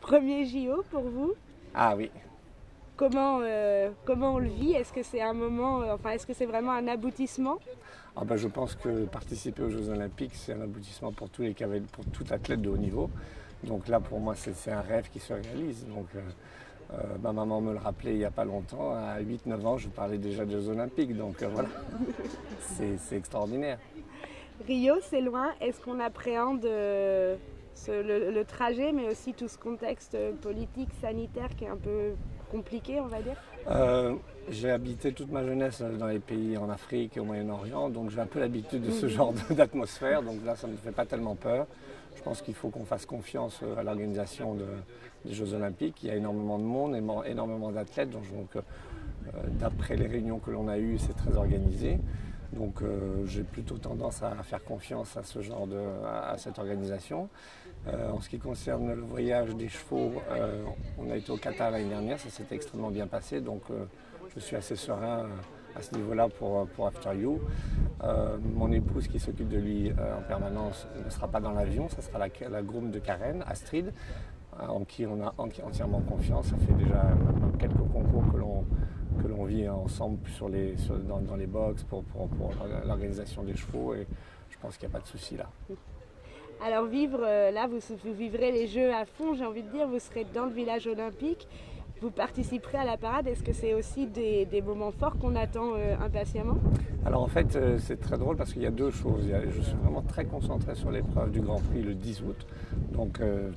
Premier JO pour vous. Ah oui. Comment on le vit? Est-ce que c'est un moment, est-ce que c'est vraiment un aboutissement? Je pense que participer aux Jeux Olympiques, c'est un aboutissement pour pour tout athlète de haut niveau. Donc là, pour moi, c'est un rêve qui se réalise. Donc, ma maman me le rappelait il n'y a pas longtemps. À 8-9 ans, je parlais déjà des Jeux Olympiques. Donc voilà, c'est extraordinaire. Rio, c'est loin. Est-ce qu'on appréhende le trajet, mais aussi tout ce contexte politique, sanitaire qui est un peu compliqué, on va dire? J'ai habité toute ma jeunesse dans les pays en Afrique et au Moyen-Orient, donc j'ai un peu l'habitude de ce genre d'atmosphère, donc là ça ne me fait pas tellement peur. Je pense qu'il faut qu'on fasse confiance à l'organisation des Jeux Olympiques. Il y a énormément de monde, énormément d'athlètes, donc d'après les réunions que l'on a eues, c'est très organisé. Donc j'ai plutôt tendance à faire confiance à à cette organisation. En ce qui concerne le voyage des chevaux, on a été au Qatar l'année dernière, ça s'était extrêmement bien passé, donc je suis assez serein à ce niveau-là pour After You. Mon épouse qui s'occupe de lui en permanence ne sera pas dans l'avion, ça sera la groom de Karen, Astrid, en qui on a entièrement confiance. Ça fait déjà quelques concours que l'on vit ensemble dans les box pour l'organisation des chevaux, et je pense qu'il n'y a pas de souci là. Alors là, vous vivrez les Jeux à fond, j'ai envie de dire, vous serez dans le village olympique, vous participerez à la parade. Est-ce que c'est aussi des moments forts qu'on attend impatiemment? Alors en fait, c'est très drôle parce qu'il y a deux choses. Je suis vraiment très concentré sur l'épreuve du Grand Prix le 10 août. Donc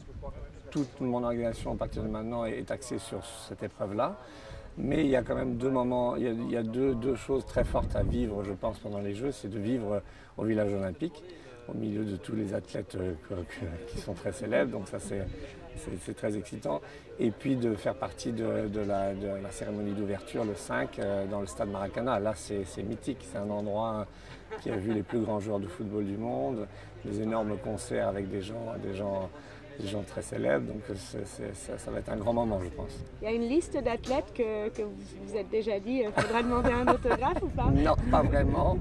toute mon organisation à partir de maintenant est axée sur cette épreuve-là. Mais il y a quand même deux moments, il y a deux choses très fortes à vivre, je pense, pendant les Jeux. C'est de vivre au village olympique, au milieu de tous les athlètes qui sont très célèbres. Donc ça, c'est très excitant. Et puis de faire partie de la cérémonie d'ouverture le 5 dans le stade Maracana. Là, c'est mythique. C'est un endroit qui a vu les plus grands joueurs de football du monde, des énormes concerts avec des gens très célèbres, donc ça va être un grand moment, je pense. Il y a une liste d'athlètes que vous vous êtes déjà dit, il faudra demander un autographe ou pas? Non, pas vraiment.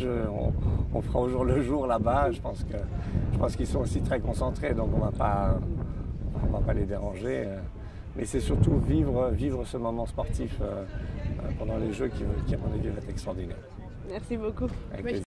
On fera au jour le jour là-bas. Je pense qu'ils sont aussi très concentrés, donc on va pas les déranger. Mais c'est surtout vivre ce moment sportif pendant les Jeux qui à mon avis, va être extraordinaire. Merci beaucoup. Avec plaisir.